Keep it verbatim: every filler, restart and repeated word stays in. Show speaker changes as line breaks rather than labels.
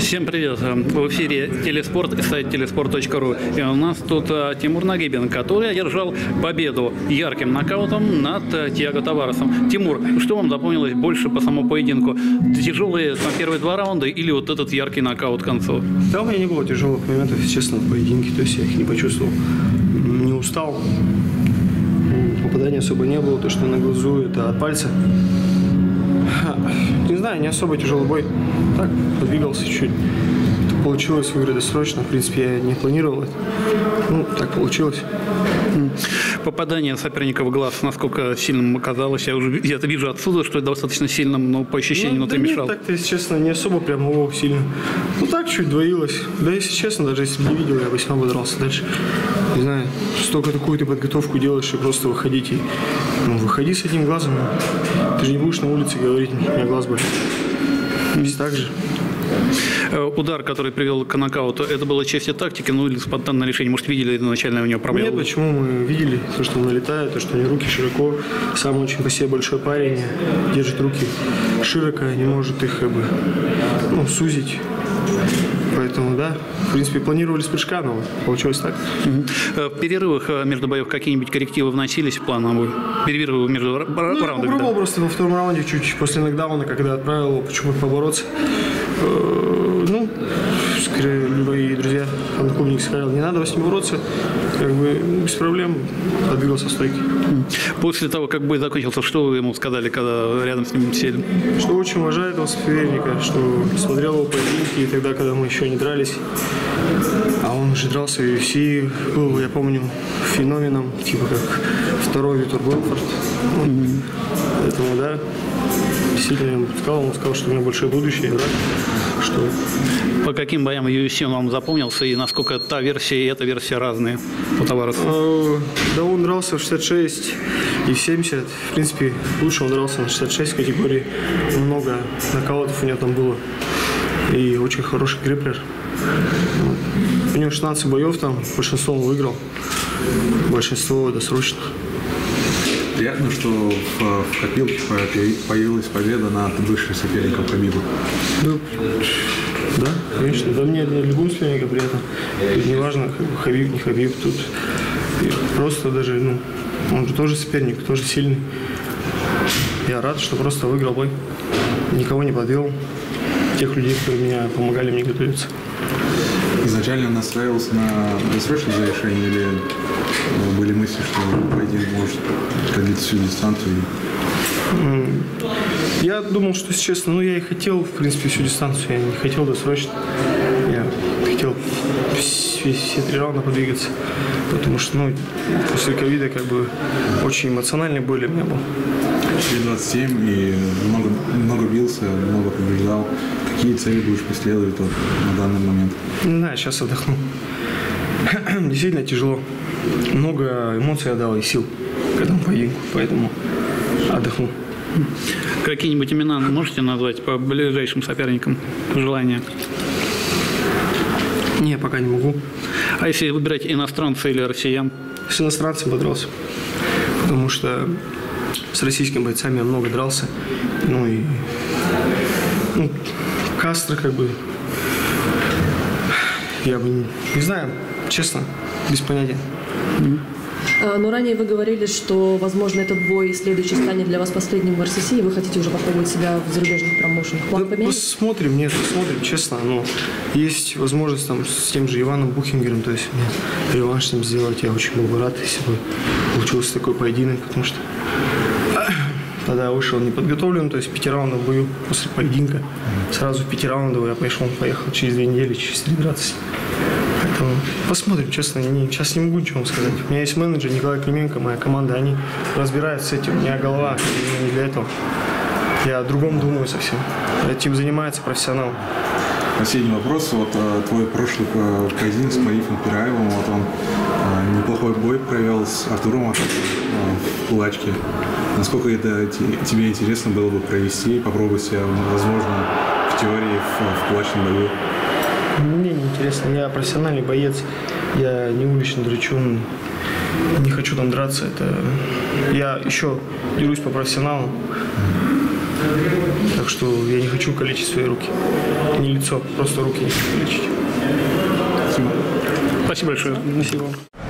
Всем привет! В эфире Телеспорт и сайт телеспорт точка ру. И у нас тут Тимур Нагибин, который одержал победу ярким нокаутом над Тиаго Таваресом. Тимур, что вам запомнилось больше по самому поединку? Тяжелые там, первые два раунда или вот этот яркий нокаут к концу?
Да, у меня не было тяжелых моментов, честно, в поединке. То есть я их не почувствовал. Не устал. Попадания особо не было. То, что на глазу, это от пальца. Не знаю, не особо тяжелый бой. Так, подвигался чуть-чуть. Это получилось выиграть досрочно. В принципе, я не планировал это. Ну, так получилось.
Попадание соперника в глаз, насколько сильным оказалось? Я уже я это вижу отсюда, что это достаточно сильным, но по ощущениям,
ну,
но ты
да
мешал.
Нет, так-то, если честно, не особо прям его сильно. Ну, так чуть двоилось. Да, если честно, даже если бы не видел, я бы сам бы дрался дальше. Не знаю, столько такую ты подготовку делаешь, и просто выходить и... Ну, выходи с этим глазом. Ты же не будешь на улице говорить, у меня глаз болит. Здесь так же.
Удар, который привел к нокауту, это было частью тактики, ну или спонтанное решение? Может, видели изначально у него проблемы?
Нет, почему мы видели то, что он налетает, то, что у него руки широко. Сам очень по себе большой парень, держит руки широко, не может их как бы, ну, сузить. Поэтому, да, в принципе, планировали с прыжка, но получилось так.
Угу. В перерывах между боев какие-нибудь коррективы вносились в план на бой? Перерывы между
ну,
раундами?
Я попробовал да? просто во втором раунде, чуть после нокдауна, когда отправил его почему-то побороться. Ну, скорее, мои друзья, одноклубники сказали, не надо с ним бороться, как бы без проблем, подвигался стойки.
После того, как бой закончился, что вы ему сказали, когда рядом с ним сели?
Что очень уважает его соперника, что смотрел его поединки и тогда, когда мы еще не дрались. А он уже дрался в ю эф си, был, я помню, феноменом, типа как второй Витор Белфорт. Mm-hmm. Поэтому, да, действительно, я сказал, он сказал, что у меня большое будущее, да, что...
По каким боям ю эф си он вам запомнился и насколько та версия и эта версия разные по Таваресу?
Да, он дрался в шестьдесят шесть и в семьдесят. В принципе, лучше он дрался на шестьдесят шесть категории. Много нокаутов у него там было. И очень хороший гриплер. У него шестнадцать боев там, большинство он выиграл. Большинство досрочных.
Приятно, что в, в копилке появилась победа над бывшим соперником Хабиба.
Да, да, конечно. Да мне любому сопернику приятно. Тут не важно, Хабиб, не Хабиб. Тут просто даже, ну, он же тоже соперник, тоже сильный. Я рад, что просто выиграл бой. Никого не подвел. Тех людей, которые меня помогали мне готовиться.
Изначально настраивался на досрочное завершение или были мысли, что поединок может продлиться всю дистанцию?
Я думал, что, если честно, ну я и хотел, в принципе, всю дистанцию. Я не хотел досрочно. Я хотел все, все три раунда подвигаться. Потому что, ну, после ковида, как бы, очень эмоциональный бой для меня был.
Тебе двадцать семь и много, много бился, много побеждал. Какие цели будешь преследовать вот, на данный момент?
Не знаю, сейчас отдохну. Действительно тяжело. Много эмоций отдал и сил к этому поединку, поэтому отдохну.
Какие-нибудь имена можете назвать по ближайшим соперникам? Желания?
Не, пока не могу.
А если выбирать иностранца или россиян?
С иностранцем подрался. Потому что с российскими бойцами я много дрался. Ну и... Ну, Кастро, как бы... Я бы не... Не знаю, честно, без понятия.
А, но ранее вы говорили, что, возможно, этот бой следующий станет для вас последним в эр си си, и вы хотите уже попробовать себя в зарубежных промоушенах. План
да посмотрим, нет, посмотрим, честно. Но есть возможность там с тем же Иваном Бухингером, то есть мне реванш с ним сделать. Я очень был бы рад, если бы получился такой поединок, потому что тогда я вышел неподготовлен, то есть пяти раундов бою после поединка. Сразу в пяти раундов я пошел, поехал через две недели, через три драться. Поэтому посмотрим, честно, не, сейчас не могу ничего вам сказать. У меня есть менеджер Николай Клименко, моя команда, они разбираются с этим. У меня голова не для этого. Я о другом думаю совсем. Этим занимается профессионал.
Последний вопрос. Вот твой прошлый поединок с Марифом Пираевым, вот он неплохой бой провел с Артуром в кулачке. Насколько это тебе интересно было бы провести, попробовать себя, возможно, в теории в, в кулачном бою?
Мне не интересно. Я профессиональный боец. Я не уличный драчун. Не хочу там драться. Это... Я еще дерусь по профессионалу. Так что я не хочу калечить свои руки. Не лицо, просто руки не хочу калечить.
Спасибо большое.
Спасибо.